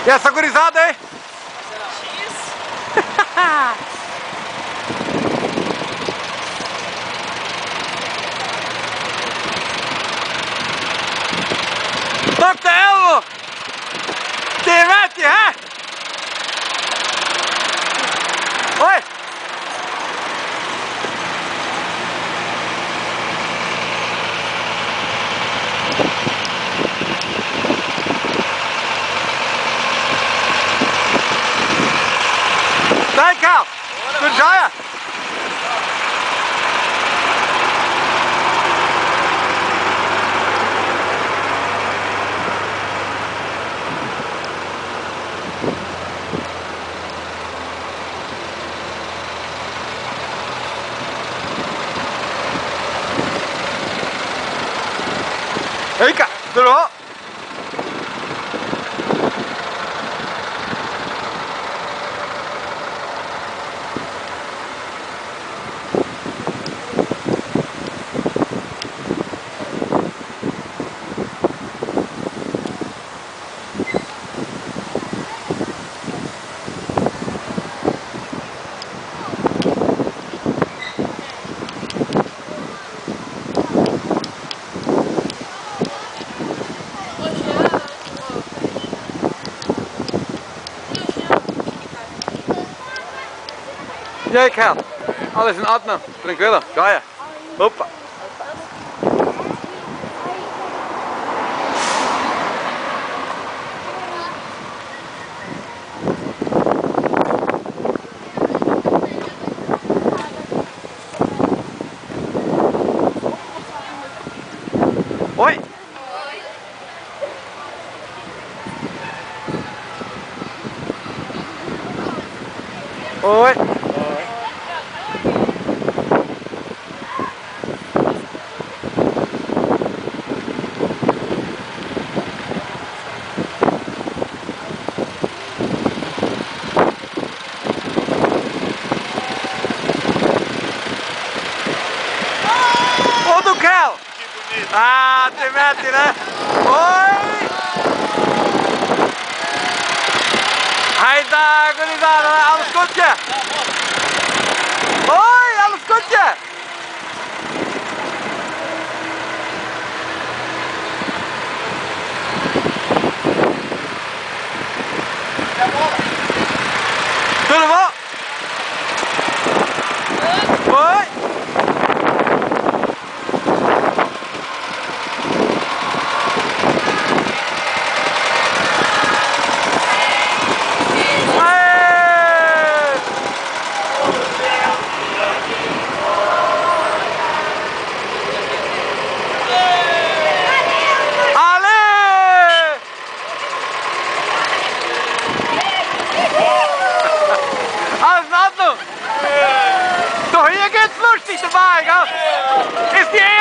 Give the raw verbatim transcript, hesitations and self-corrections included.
E essa gurizada aí? Toca ele! Te mete, hã? Oi! Daí, Cal! Tudo jóia? Ei, cara, tudo bom? E aí, Cal? Alles in Ordnung? Tranquilo? Joia? Opa! Oi! Oi! Ô do Cal! Ah, te mete, né? Oi! Haida, gurizada, alles gut, ja? Oi, alles gut, ja? Tudo bom? Oi! Alles in Ordnung? So, hier geht's lustig dabei, gell? Ist die